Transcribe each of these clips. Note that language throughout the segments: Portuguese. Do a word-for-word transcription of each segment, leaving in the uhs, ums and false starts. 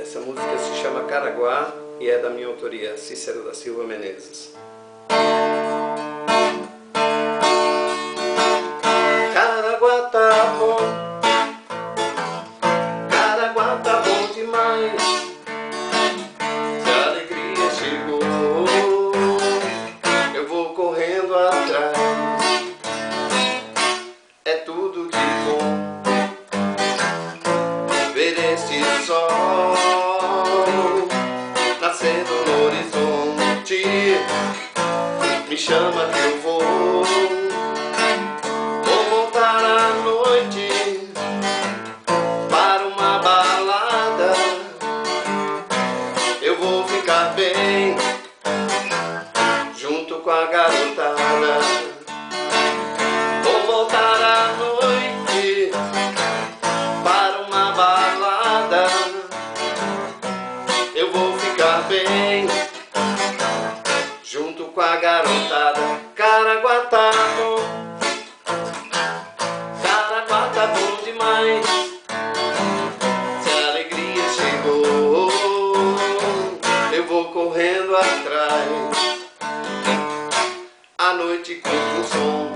Essa música se chama Caraguá e é da minha autoria, Cícero da Silva Menezes. Caraguá tá bom, Caraguá tá bom demais. Se a alegria chegou, eu vou correndo atrás. É tudo de bom ver este sol nascendo no horizonte. Me chama que eu vou, vou voltar à noite para uma balada. Eu vou ficar bem junto com a garotada. Vou voltar à noite para uma balada. Eu vou ficar bem junto com a garotada. Caraguá tá bom, Caraguá tá bom demais. Se a alegria chegou, eu vou correndo atrás. A noite com o som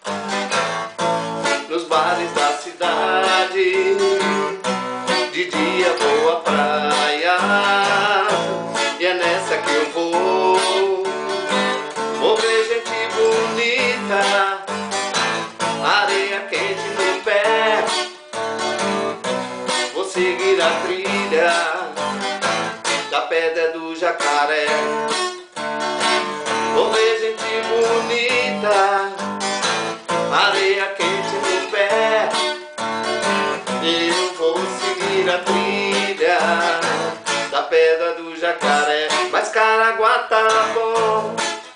nos bares da cidade. De dia vou à praia e é nessa que eu vou. Vou ver gente bonita, areia quente no pé. Vou seguir a trilha da Pedra do Jacaré. Vou ver gente bonita, areia quente no pé. Eu vou seguir a trilha da Pedra do Jacaré. Mas Caraguá tá bom,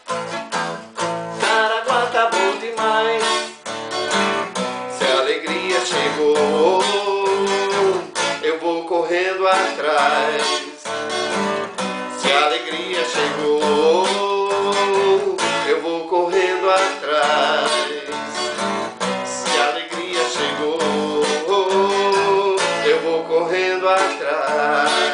Caraguá tá bom demais. Se a alegria chegou, eu vou correndo atrás. Se a alegria chegou, eu vou correndo atrás. Se a alegria chegou, eu vou correndo atrás.